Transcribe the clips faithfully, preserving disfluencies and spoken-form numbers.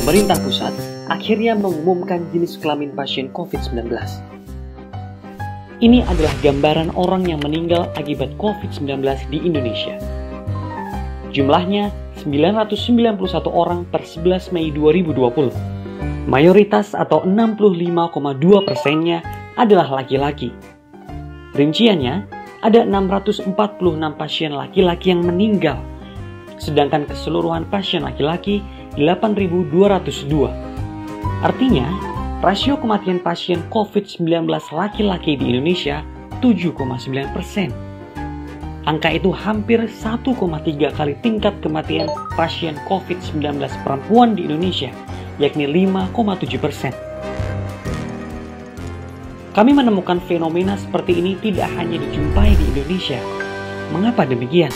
pemerintah pusat akhirnya mengumumkan jenis kelamin pasien covid sembilan belas. Ini adalah gambaran orang yang meninggal akibat covid sembilan belas di Indonesia. Jumlahnya sembilan ratus sembilan puluh satu orang per sebelas Mei dua ribu dua puluh. Mayoritas atau enam puluh lima koma dua persennya adalah laki-laki. Rinciannya, ada enam ratus empat puluh enam pasien laki-laki yang meninggal, sedangkan keseluruhan pasien laki-laki delapan ribu dua ratus dua. Artinya, rasio kematian pasien covid sembilan belas laki-laki di Indonesia tujuh koma sembilan persen. Angka itu hampir satu koma tiga kali tingkat kematian pasien covid sembilan belas perempuan di Indonesia, yakni lima koma tujuh persen. Kami menemukan fenomena seperti ini tidak hanya dijumpai di Indonesia. Mengapa demikian?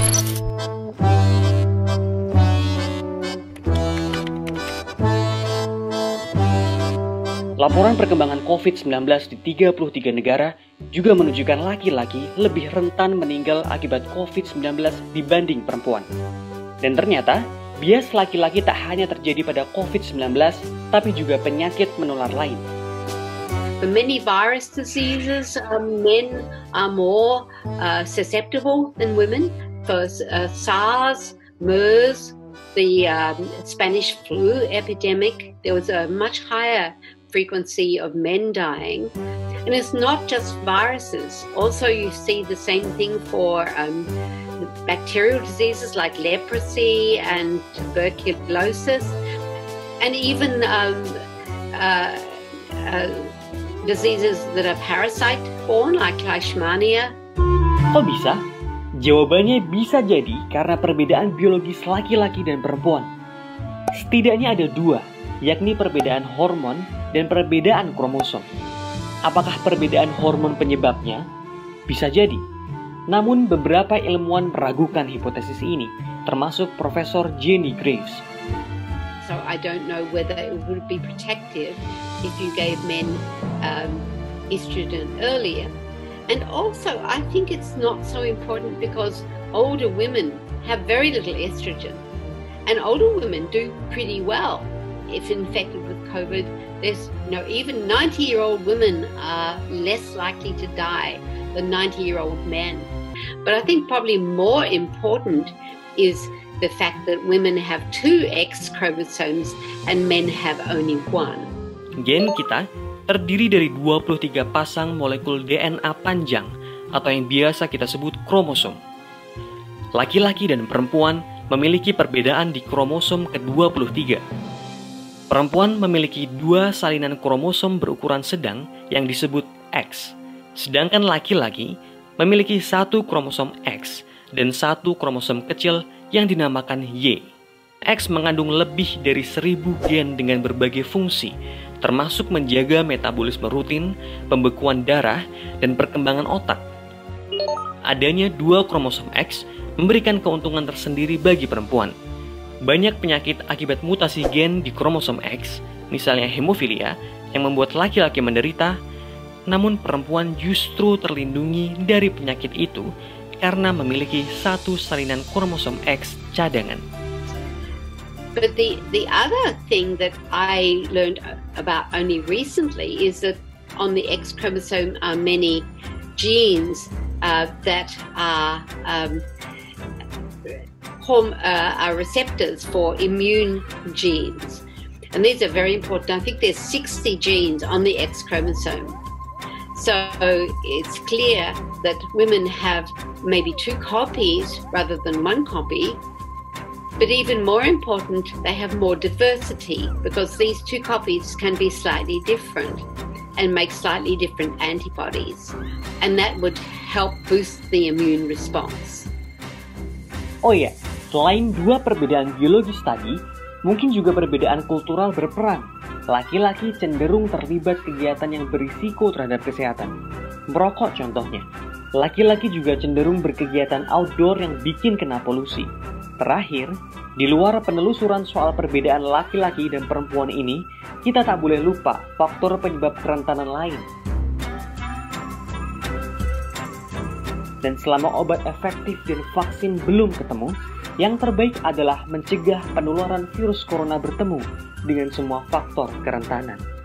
Laporan perkembangan covid sembilan belas di tiga puluh tiga negara juga menunjukkan laki-laki lebih rentan meninggal akibat covid sembilan belas dibanding perempuan. Dan ternyata, bias laki-laki tak hanya terjadi pada covid sembilan belas, tapi juga penyakit menular lain. For many virus diseases, um, men are more uh, susceptible than women. For uh, SARS, MERS, the um, Spanish flu epidemic, there was a much higher frequency of men dying. And it's not just viruses. Also, you see the same thing for um, bacterial diseases like leprosy and tuberculosis, and even um, uh, uh, diseases that are parasite-borne like Leishmania. Kok bisa? Jawabannya bisa jadi karena perbedaan biologis laki-laki dan perempuan. Setidaknya ada dua, yakni perbedaan hormon dan perbedaan kromosom. Apakah perbedaan hormon penyebabnya? Bisa jadi. Namun beberapa ilmuwan meragukan hipotesis ini, termasuk Profesor Jenny Graves. So I don't know whether it would be protective if you gave men um, estrogen earlier. And also, I think it's not so important because older women have very little estrogen. And older women do pretty well if infected with COVID. There's, you know, even ninety-year-old women are less likely to die than ninety-year-old men. But I think probably more important is the fact that women have two X chromosomes and men have only one. Gen kita terdiri dari dua puluh tiga pasang molekul D N A panjang atau yang biasa kita sebut kromosom. Laki-laki dan perempuan memiliki perbedaan di kromosom ke dua puluh tiga. Perempuan memiliki dua salinan kromosom berukuran sedang yang disebut X, sedangkan laki-laki memiliki satu kromosom X dan satu kromosom kecil yang dinamakan Y. X mengandung lebih dari seribu gen dengan berbagai fungsi, termasuk menjaga metabolisme rutin, pembekuan darah, dan perkembangan otak. Adanya dua kromosom X memberikan keuntungan tersendiri bagi perempuan. Banyak penyakit akibat mutasi gen di kromosom X, misalnya hemofilia, yang membuat laki-laki menderita, namun perempuan justru terlindungi dari penyakit itu karena memiliki satu salinan kromosom X cadangan. But the, the other thing that I learned about only recently is that on the X chromosome are many genes uh, that are, um, horm- uh, are receptors for immune genes. And these are very important. I think there's sixty genes on the X chromosome. So it's clear that women have maybe two copies rather than one copy. But even more important, they have more diversity because these two copies can be slightly different and make slightly different antibodies. And that would help boost the immune response. Oh ya, selain dua perbedaan biologis tadi, mungkin juga perbedaan kultural berperan. Laki-laki cenderung terlibat kegiatan yang berisiko terhadap kesehatan. Merokok contohnya. Laki-laki juga cenderung berkegiatan outdoor yang bikin kena polusi. Terakhir, di luar penelusuran soal perbedaan laki-laki dan perempuan ini, kita tak boleh lupa faktor penyebab kerentanan lain. Dan selama obat efektif dan vaksin belum ketemu, Yang terbaik adalah mencegah penularan virus corona bertemu dengan semua faktor kerentanan.